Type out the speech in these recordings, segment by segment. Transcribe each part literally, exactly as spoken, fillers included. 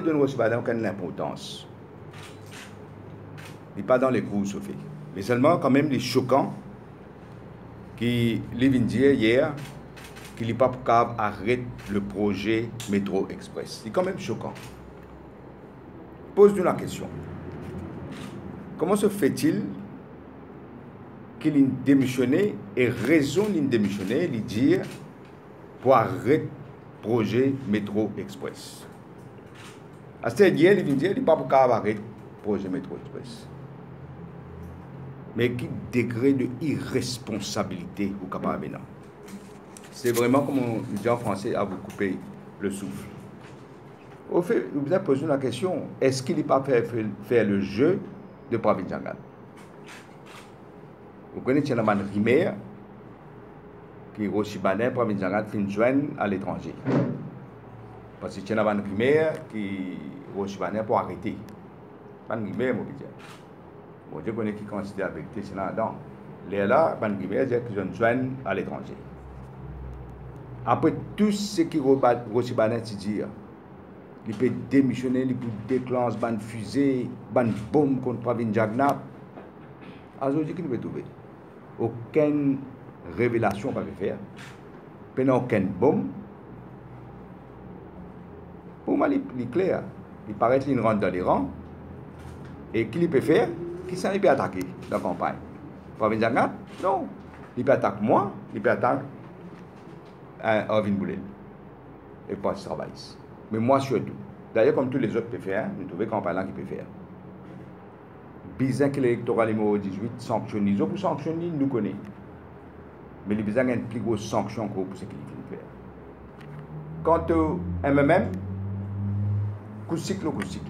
donne Roch Baden aucune importance. Il n'est pas dans les cours, Sophie. Mais seulement, quand même, les choquants qui lui vient dire hier qu'il n'est pas pour arrêter le projet Métro Express. C'est quand même choquant. Pose-nous la question. Comment se fait-il qu'il ait démissionné et raison de démissionner, lui dire pour arrêter le projet Métro Express? À ce moment-là, il vient dire qu'il n'est pas pour arrêter le projet Métro Express. Mais quel degré de irresponsabilité vous capable maintenant? C'est vraiment comme on dit en français, à vous couper le souffle. Au fait, vous avez posé la question, est-ce qu'il n'est pas fait faire le jeu de Pravin Jagnat? Vous connaissez Tienaman Rimer, qui est Roch Baden, Pravin Jagnat fin joindre à l'étranger. Parce que Tienaman Rimer, qui est Roch Baden pour arrêter. Ban Rimer, mon petit. Bon, je connais qui considère la vérité, c'est là-dedans. Les là, Ban Rimer, c'est qu'ils joignent à l'étranger. Après tout ce que Roch Baden se dit, il peut démissionner, il peut déclencher une fusée, une bombe contre Pravin Jagnat. Aujourd'hui, qu'il ne peut trouver aucune révélation pas faire, pendant aucune bombe. Pour moi, il est clair. Il paraît qu'il rentre dans les rangs. Et qu'il peut faire, qui s'en peut attaquer dans la campagne? Pravin Jagnat? Non. Il peut attaquer moi, il peut attaquer Arvind Boulel. Et pas ce travail. Mais moi surtout. D'ailleurs, comme tous les autres peuvent faire, nous trouvons qu'en parlant qui peut faire. Bizarre que l'électorat numéro dix-huit sanctionne. Ils ont pour sanctionner, nous connaissons. Mais les bizarres ont une plus grosse sanction pour ce qu'ils viennent faire. Quant au M M M, coup cycle, coup cycle.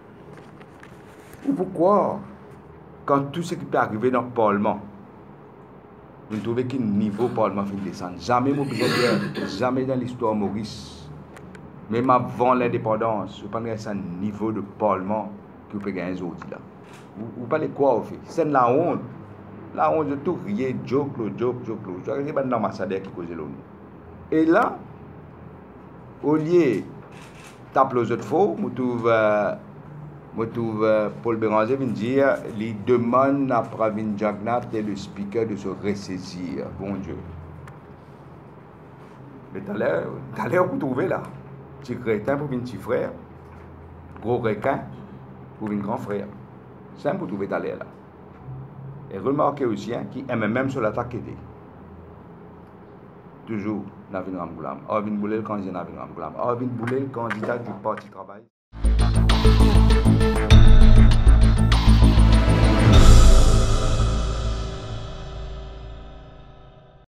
Ou pourquoi, quand tout ce qui peut arriver dans le Parlement, vous trouvez qu'un niveau Parlement finit de descendre? Jamais, mon jamais dans l'histoire Maurice, même avant l'indépendance, vous parlez d'un niveau de Parlement que vous pouvez gagner aujourd'hui là. Vous, vous parlez quoi au fait? C'est la honte. La honte de tout rien, joke, joke, joke, joke. Je regarde un ambassadeur qui cause l'ONU. Et là, au lieu de taper aux autres faux, je trouve, euh, je trouve euh, Paul Béranger vient dire il demande à Pravin Jagnat et le speaker de se ressaisir. Bon Dieu. Mais tout à l'heure, vous trouvez là. Petit crétin pour un petit frère, gros requin pour un grand frère. C'est un pour trouver tout à l'heure là. Et remarquez aussi hein, qui aime même sur l'attaque qui était. Toujours Navin Ramgoolam. Arvind Boulel, candidat Navin Ramgoolam. Arvind Boulel, candidat du Parti Travail.